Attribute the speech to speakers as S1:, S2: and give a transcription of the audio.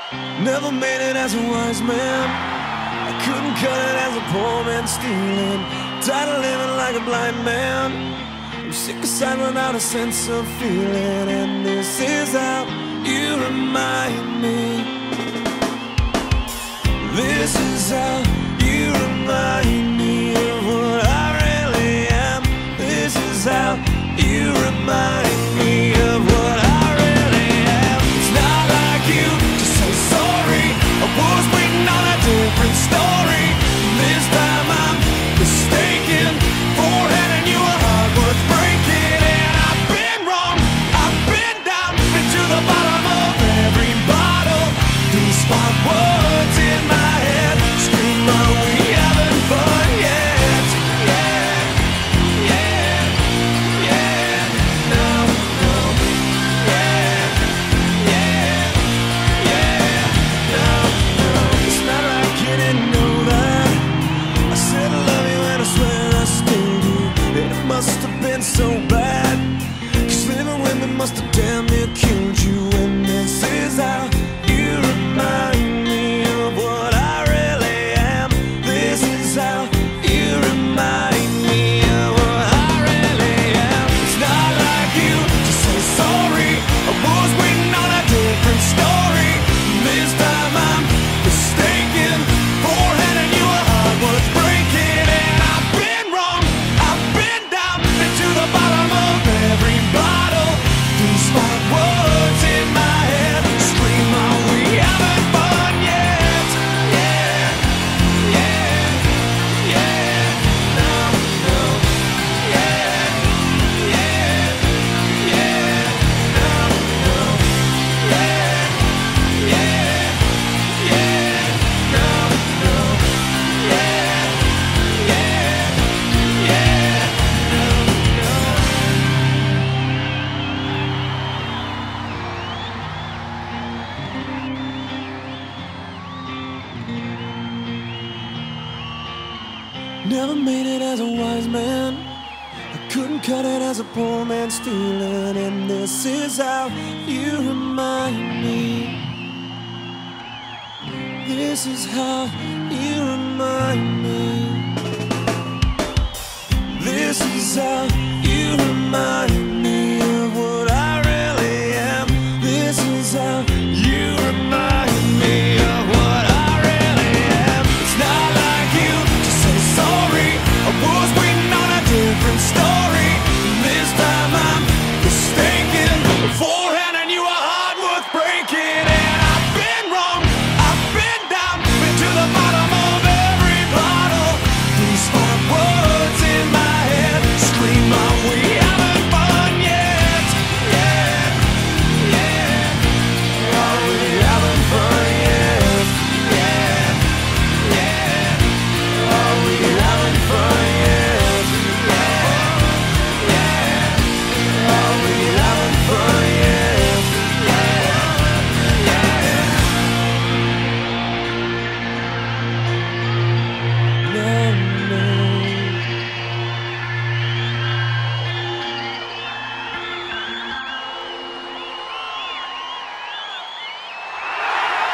S1: Never made it as a wise man. I couldn't cut it as a poor man stealing. Tired of living like a blind man. I'm sick aside without a sense of feeling. And this is how you remind me. This is how you remind me of what I really am. This is how you remind me of what I really am. It's not like you to say sorry. I was waiting on a different story. This time I'm mistaken for handing you a heart worth breaking. And I've been wrong, I've been down, been to the bottom of every bottle. These spot words in my head scream, are we having fun yet? Yeah, yeah, yeah, no, no, yeah, yeah, yeah, no, no. It's not like you didn't know that I said I love you and I swear I still do. It must have been so bad, 'cause living with me must have damn near killed you. And this is how you remind me of what I really am. This is how you remind me of what I really am. It's not like you to say sorry. I was waiting on a different story. This time I'm mistaken for handing you a heart worth breaking. And I've been wrong, I've been down, been to the bottom of every bottle. These spot words in my head scream, are we having fun yet? Yeah, yeah, yeah, no, no, yeah, yeah, yeah, no, no, yeah, yeah, yeah, no, no, yeah, yeah, yeah, no, no. Never made it as a wise man. I couldn't cut it as a poor man stealing. And this is how you remind me. This is how you remind me. This is how you remind me.